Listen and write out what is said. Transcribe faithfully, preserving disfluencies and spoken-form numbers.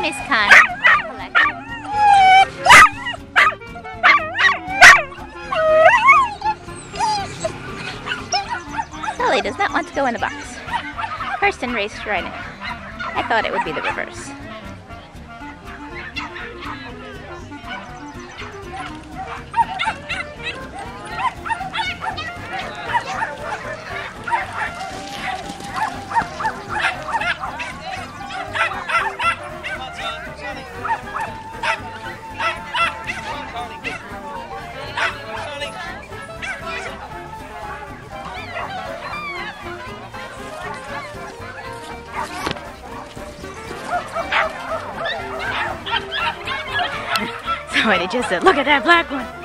Miss Connie. Sully does not want to go in the box. Kirsten raced right in. I thought it would be the reverse. Somebody just said, look at that black one.